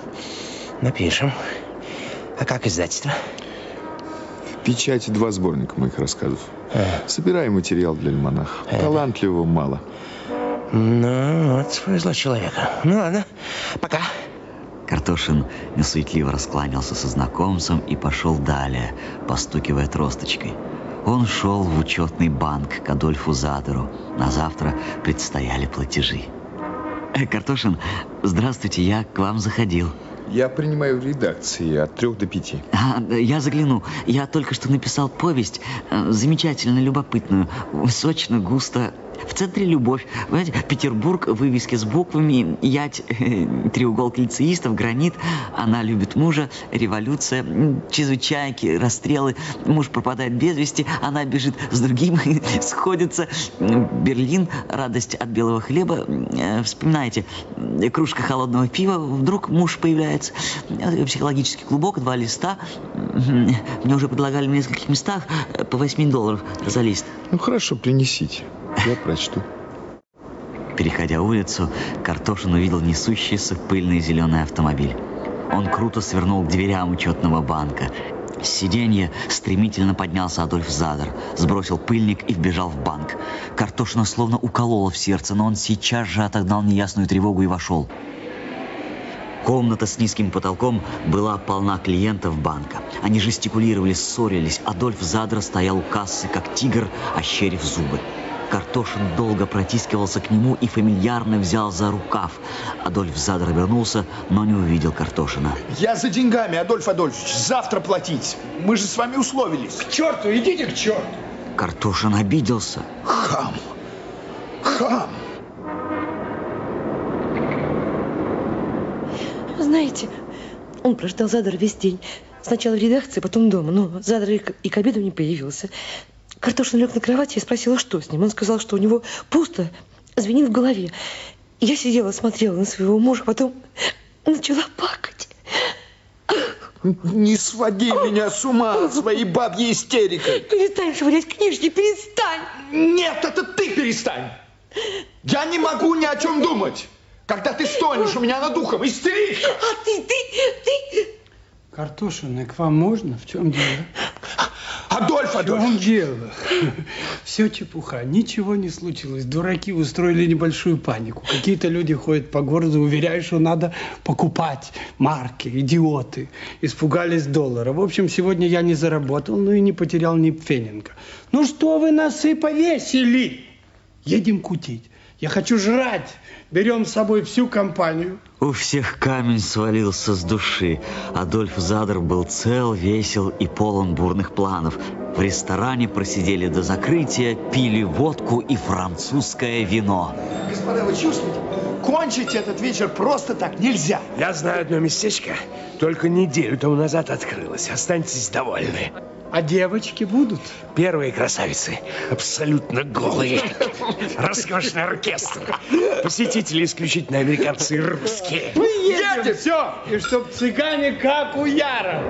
Напишем. А как издательство? В печати два сборника моих рассказов. А. Собираем материал для альманаха. А. Талантливого мало. Ну, вот повезло человеку. Ну, ладно. Пока. Картошин несуетливо раскланялся со знакомцем и пошел далее, постукивая тросточкой. Он шел в учетный банк к Адольфу Задеру. На завтра предстояли платежи. Картошин, здравствуйте, я к вам заходил. Я принимаю в редакции от трех до пяти. А, я загляну. Я только что написал повесть, замечательно любопытную, сочно, густо. В центре любовь. Понимаете, Петербург, вывески с буквами, ять, треугол лицеистов, гранит. Она любит мужа, революция, чрезвычайки, расстрелы. Муж пропадает без вести, она бежит с другим, сходится. Берлин, радость от белого хлеба. Вспоминайте, кружка холодного пива, вдруг муж появляется. Психологический клубок, два листа. Мне уже предлагали в нескольких местах по восемь долларов за лист. Ну хорошо, принесите. Я прочту. Переходя улицу, Картошин увидел несущийся пыльный зеленый автомобиль. Он круто свернул к дверям учетного банка. С сиденья стремительно поднялся Адольф Задер, сбросил пыльник и вбежал в банк. Картошина словно уколола в сердце, но он сейчас же отогнал неясную тревогу и вошел. Комната с низким потолком была полна клиентов банка. Они жестикулировали, ссорились. Адольф Задер стоял у кассы, как тигр, ощерив зубы. Картошин долго протискивался к нему и фамильярно взял за рукав. Адольф Задер обернулся, но не увидел Картошина. Я за деньгами, Адольф Адольфович. Завтра платить. Мы же с вами условились. К черту, идите к черту. Картошин обиделся. Хам. Хам. Знаете, он прождал Задера весь день. Сначала в редакции, потом дома. Но Задер и к обеду не появился. Картошин лег на кровати и спросила, что с ним. Он сказал, что у него пусто, звенит в голове. Я сидела, смотрела на своего мужа, потом начала плакать. Не своди меня с ума своей бабьей истерикой. Перестань швырять книжки, перестань. Нет, это ты перестань. Я не могу ни о чем думать, когда ты стонешь у меня над ухом, истеричка. А ты, ты, ты... Картошин, к вам можно? В чем дело? Адольф, Адольф! В чем дело? Все чепуха, ничего не случилось. Дураки устроили небольшую панику. Какие-то люди ходят по городу, уверяют, что надо покупать марки. Идиоты. Испугались доллара. В общем, сегодня я не заработал, ну и не потерял ни пфенинга. Ну что вы нас и повесили? Едем кутить. Я хочу жрать. Берем с собой всю компанию. У всех камень свалился с души. Адольф Задер был цел, весел и полон бурных планов. В ресторане просидели до закрытия, пили водку и французское вино. Господа, вы чувствуете? Кончить этот вечер просто так нельзя. Я знаю одно местечко. Только неделю тому назад открылось. Останьтесь довольны. А девочки будут? Первые красавицы. Абсолютно голые. Роскошный оркестр. Посетители исключительно американцы и русские. Мы едем, едем. Все. И чтоб цыгане как у Яра.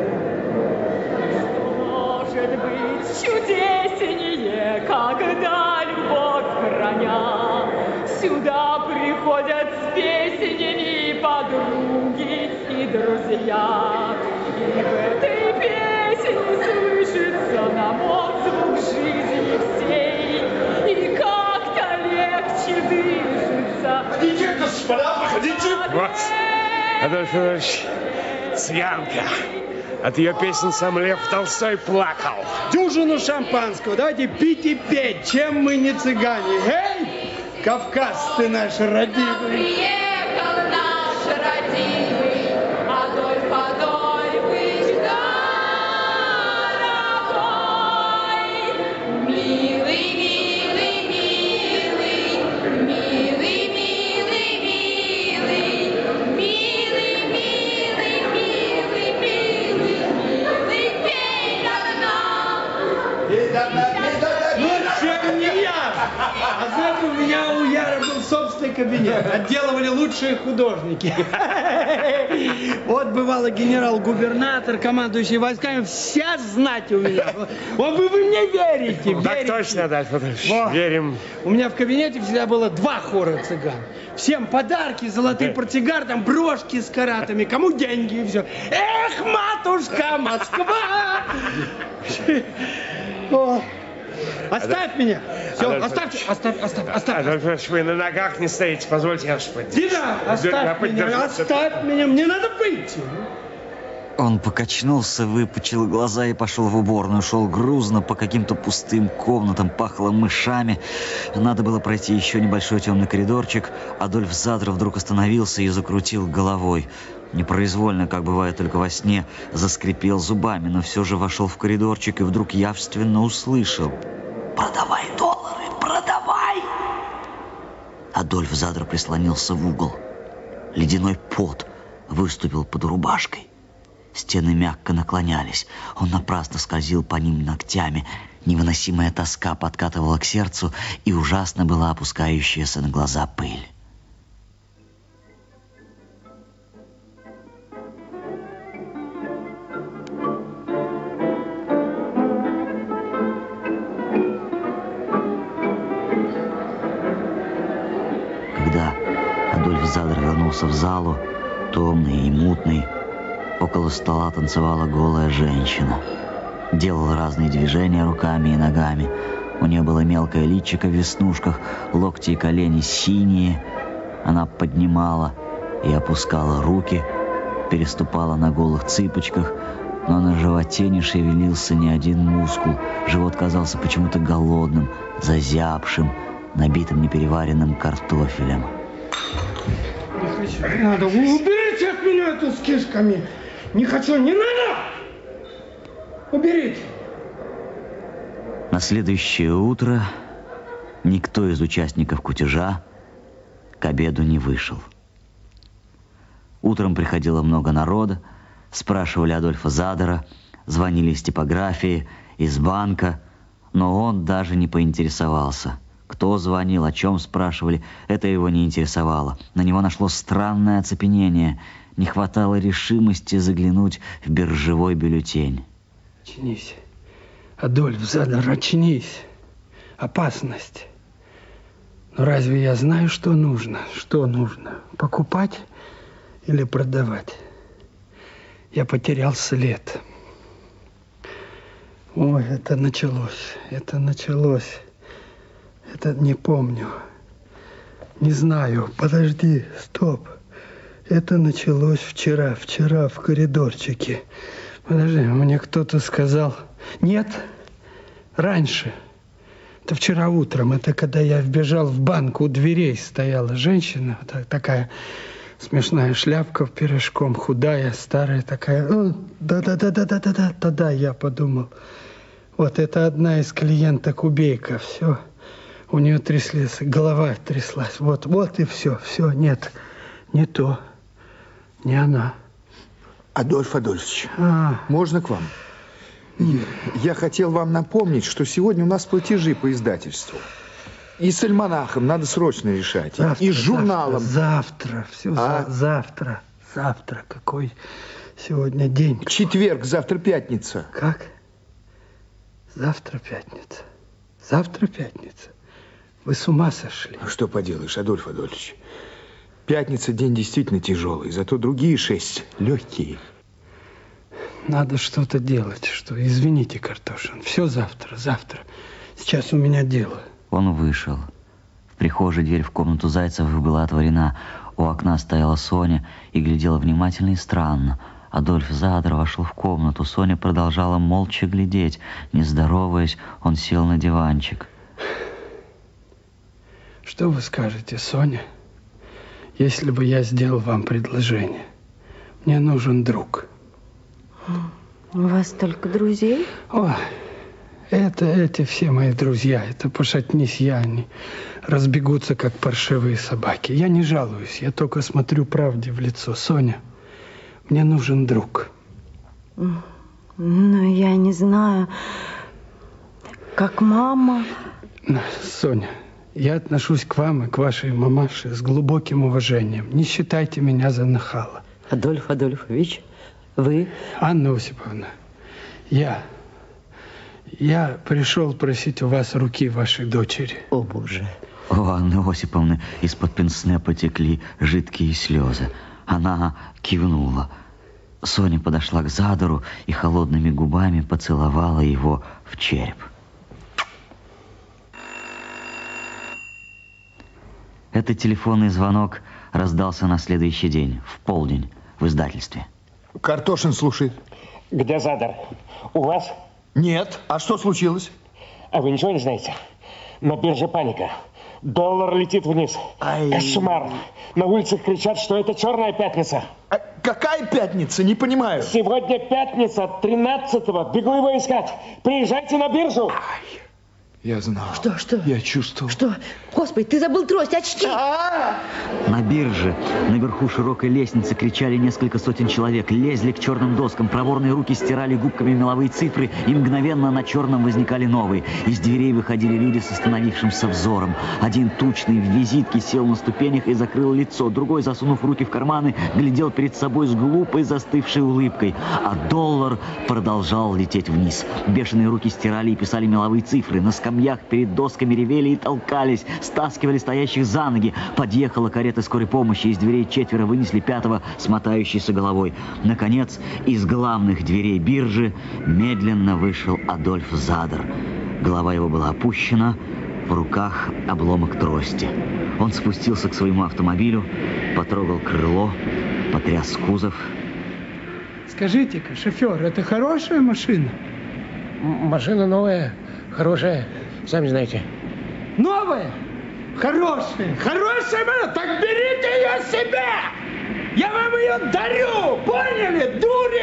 Может быть чудеснее, когда любовь храня. Сюда приходят с песнями подруги и друзья. И в этой песне слышится нам отзвук жизни всей. И как-то легче дышится. Идите, господа, проходите. Вот, Адольф Иванович, цыганка. От ее песен сам Лев Толстой плакал. Дюжину шампанского. Давайте пить и петь. Чем мы не цыгане? Эй, Кавказ, ты наш родимый. Приехал наш родимый Адольф Адольфович дорогой. Милый, милый, милый, милый, милый, милый, милый, милый, милый, милый, милый, пей до дна. Пей до дна, пей до дна. Лучше не я. А знаете, у меня у Яра был собственный кабинет. Отделывали лучшие художники. Вот бывало генерал-губернатор, командующий войсками, вся знать у меня. Вот вы, вы мне верите, Так верите. точно, Адольф Адольфович, Вот. верим. У меня в кабинете всегда было два хора цыган. Всем подарки, золотые портсигар, там брошки с каратами, кому деньги и все. Эх, матушка Москва! О, оставь меня! Все, Адольф оставьте, оставь, оставь, оставь. Адольф Иванович, вы на ногах не стоите, позвольте я вас поддержу. Дина, Я оставь меня, поддержу. оставь меня, мне надо выйти. Он покачнулся, выпучил глаза и пошел в уборную. Шел грузно по каким-то пустым комнатам, пахло мышами. Надо было пройти еще небольшой темный коридорчик. Адольф Задров вдруг остановился и закрутил головой. Непроизвольно, как бывает только во сне, заскрипел зубами, но все же вошел в коридорчик и вдруг явственно услышал: «Продавай доллары, продавай!» Адольф Задров прислонился в угол. Ледяной пот выступил под рубашкой. Стены мягко наклонялись. Он напрасно скользил по ним ногтями. Невыносимая тоска подкатывала к сердцу, и ужасно была опускающаяся на глаза пыль. Когда Адольф Задров вернулся в залу, томный и мутный, около стола танцевала голая женщина. Делала разные движения руками и ногами. У нее было мелкое личико в веснушках, локти и колени синие. Она поднимала и опускала руки, переступала на голых цыпочках, но на животе не шевелился ни один мускул. Живот казался почему-то голодным, зазябшим, набитым непереваренным картофелем. Не хочу, не надо. Уберите от меня эту с кишками. Не хочу, не надо! Уберите! На следующее утро никто из участников кутежа к обеду не вышел. Утром приходило много народа, спрашивали Адольфа Задора, звонили из типографии, из банка, но он даже не поинтересовался. Кто звонил, о чем спрашивали, это его не интересовало. На него нашло странное оцепенение. Не хватало решимости заглянуть в биржевой бюллетень. Очнись. Адольф Задор, очнись. Опасность. Но разве я знаю, что нужно? Что нужно? Покупать или продавать? Я потерял след. Ой, это началось. Это началось. Это не помню. Не знаю. Подожди, стоп. Это началось вчера, вчера в коридорчике. Подожди, мне кто-то сказал... Нет, раньше. Это вчера утром. Это когда я вбежал в банк, у дверей стояла женщина, такая смешная шляпка в пирожком, худая, старая такая. Да-да-да-да-да-да-да. Тогда я подумал, вот это одна из клиенток Убейка, все. У нее тряслась, голова тряслась. Вот, вот и все, все, нет, не то. Не она. Адольф Адольфович, а. можно к вам? Я хотел вам напомнить, что сегодня у нас платежи по издательству. И с альманахом надо срочно решать. Завтра, и с журналом. Завтра, завтра все а? за, завтра. Завтра. Какой сегодня день? Четверг, завтра пятница. Как? Завтра пятница. Завтра пятница. Вы с ума сошли? Что поделаешь, Адольф Адольфович? Пятница день действительно тяжелый, зато другие шесть легкие. Надо что-то делать. Что? Извините, Картошин. Все завтра, завтра. Сейчас у меня дело. Он вышел. В прихожей дверь в комнату Зайцевых была отворена. У окна стояла Соня и глядела внимательно и странно. Адольф Задор вошел в комнату. Соня продолжала молча глядеть. Не здороваясь, он сел на диванчик. Что вы скажете, Соня, если бы я сделал вам предложение? Мне нужен друг. У вас только друзей? О, это эти все мои друзья. Это пошатнись я, они разбегутся, как паршивые собаки. Я не жалуюсь, я только смотрю правде в лицо. Соня, мне нужен друг. Ну, я не знаю. Как мама. Соня, я отношусь к вам и к вашей мамаше с глубоким уважением. Не считайте меня за нахала. Адольф Адольфович, вы? Анна Осиповна, я... Я пришел просить у вас руки вашей дочери. О, Боже. У Анны Осиповны из-под пенсне потекли жидкие слезы. Она кивнула. Соня подошла к Задору и холодными губами поцеловала его в череп. Этот телефонный звонок раздался на следующий день, в полдень, в издательстве. Картошин слушает. Где Задар? У вас? Нет. А что случилось? А вы ничего не знаете? На бирже паника. Доллар летит вниз. Ай. Кошмар. На улицах кричат, что это черная пятница. А какая пятница? Не понимаю. Сегодня пятница, тринадцатого. Бегу его искать. Приезжайте на биржу. Ай. Я знал. Что, что? Я чувствовал. Что? Господи, ты забыл трость, очки! На бирже, наверху широкой лестницы, кричали несколько сотен человек, лезли к черным доскам, проворные руки стирали губками меловые цифры, и мгновенно на черном возникали новые. Из дверей выходили люди с остановившимся взором. Один тучный в визитке сел на ступенях и закрыл лицо, другой, засунув руки в карманы, глядел перед собой с глупой застывшей улыбкой. А доллар продолжал лететь вниз. Бешеные руки стирали и писали меловые цифры. На скамьях перед досками ревели и толкались, стаскивали стоящих за ноги. Подъехала карета скорой помощи, из дверей четверо вынесли пятого с мотающейся головой. Наконец, из главных дверей биржи медленно вышел Адольф Задар. Голова его была опущена, в руках обломок трости. Он спустился к своему автомобилю, потрогал крыло, потряс кузов. Скажите-ка, шофер, это хорошая машина? М- машина новая, хорошая, сами знаете. Новая? Хорошая, хорошая машина, так берите ее себе! Я вам ее дарю, поняли,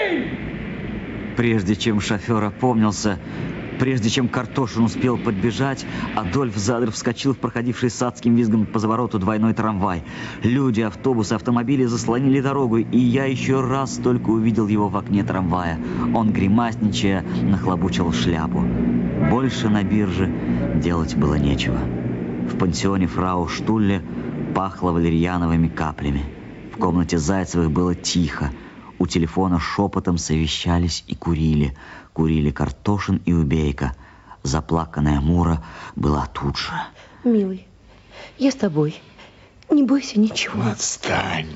дурень? Прежде чем шофер опомнился, прежде чем Картошин успел подбежать, Адольф Задар вскочил в проходивший с адским визгом по завороту двойной трамвай. Люди, автобусы, автомобили заслонили дорогу, и я еще раз только увидел его в окне трамвая. Он, гримасничая, нахлобучил шляпу. Больше на бирже делать было нечего. В пансионе фрау Штулле пахло валерьяновыми каплями. В комнате Зайцевых было тихо. У телефона шепотом совещались и курили. Курили Картошин и Убейка. Заплаканная Мура была тут же. Милый, я с тобой. Не бойся ничего. Отстань.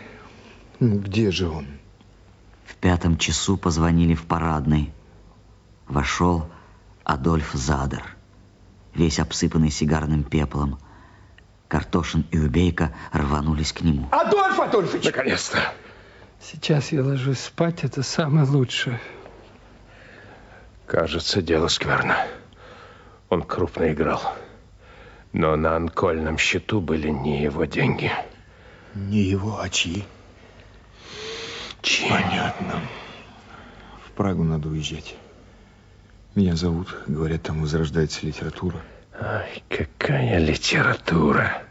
Ну, где же он? В пятом часу позвонили в парадной. Вошел Адольф Задар, весь обсыпанный сигарным пеплом. Картошин и Убейка рванулись к нему. Адольф Адольфович! Наконец-то. Сейчас я ложусь спать, это самое лучшее. Кажется, дело скверно. Он крупно играл. Но на анкольном счету были не его деньги. Не его, а чьи? Чьи? Понятно. В Прагу надо уезжать. Меня зовут, говорят, там возрождается литература. Ай, какая литература.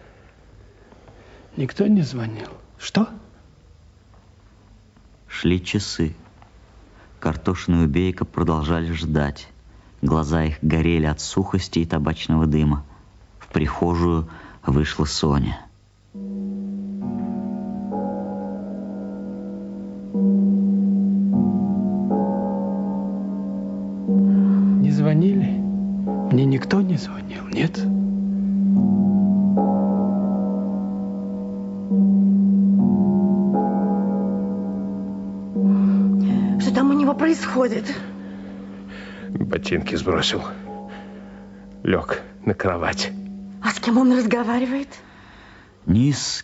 Никто не звонил. Что? Шли часы. Картошин и Убейка продолжали ждать. Глаза их горели от сухости и табачного дыма. В прихожую вышла Соня. Не звонили? Мне никто не звонил, нет? Что там у него происходит? Ботинки сбросил. Лег на кровать. А с кем он разговаривает? Низ.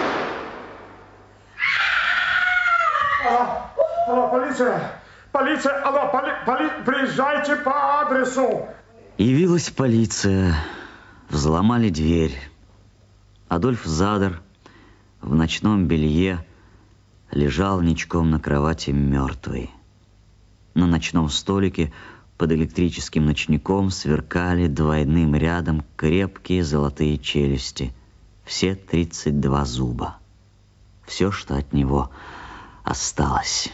Алло, алло, полиция! Полиция, алло, поли, поли, приезжайте по адресу. Явилась полиция. Взломали дверь. Адольф Задар в ночном белье лежал ничком на кровати мертвый. На ночном столике под электрическим ночником сверкали двойным рядом крепкие золотые челюсти. Все тридцать два зуба. Все, что от него осталось.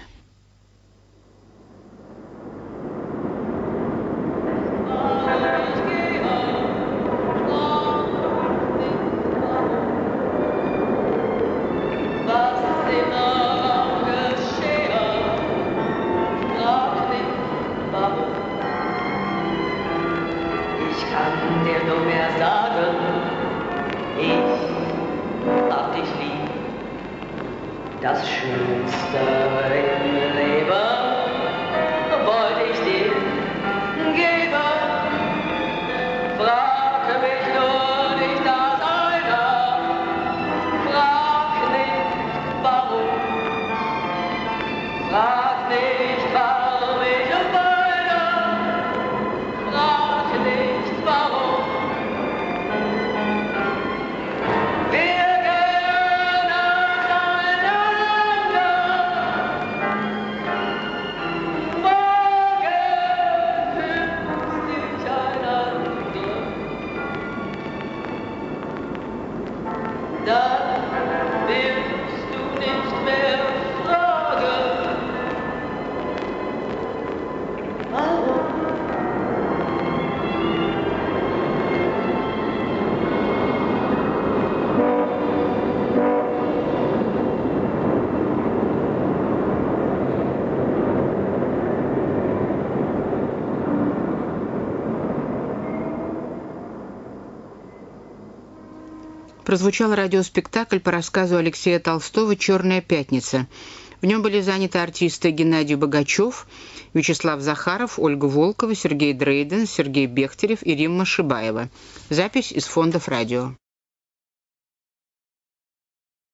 Das Schönste im Leben wollte ich dir geben. Frag mich nur nicht das Alter, frag nicht warum. прозвучал радиоспектакль по рассказу Алексея Толстого «Черная пятница». В нем были заняты артисты Геннадий Богачев, Вячеслав Захаров, Ольга Волкова, Сергей Дрейден, Сергей Бехтерев и Римма Шибаева. Запись из фондов радио.